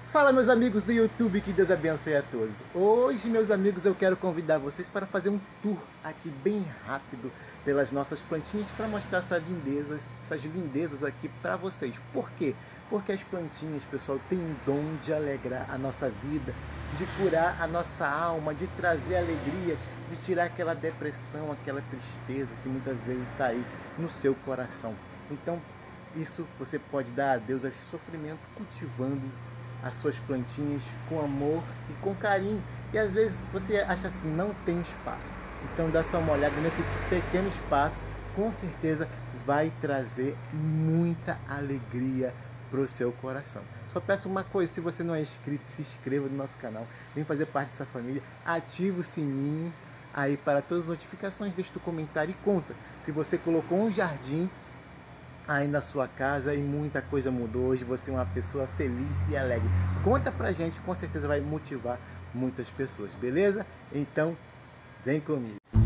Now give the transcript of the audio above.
Fala, meus amigos do YouTube, que Deus abençoe a todos. Hoje, meus amigos, eu quero convidar vocês para fazer um tour aqui bem rápido pelas nossas plantinhas para mostrar essas lindezas aqui para vocês. Por quê? Porque as plantinhas, pessoal, têm um dom de alegrar a nossa vida, de curar a nossa alma, de trazer alegria, de tirar aquela depressão, aquela tristeza que muitas vezes está aí no seu coração. Então, isso você pode dar a Deus, esse sofrimento, cultivando as suas plantinhas com amor e com carinho. E às vezes você acha assim, não tem espaço. Então dá só uma olhada nesse pequeno espaço, com certeza vai trazer muita alegria para o seu coração. Só peço uma coisa: se você não é inscrito, se inscreva no nosso canal, vem fazer parte dessa família, ativa o sininho aí para todas as notificações, deixa o comentário e conta se você colocou um jardim aí na sua casa e muita coisa mudou. Hoje você é uma pessoa feliz e alegre. Conta pra gente, com certeza vai motivar muitas pessoas, beleza? Então, vem comigo.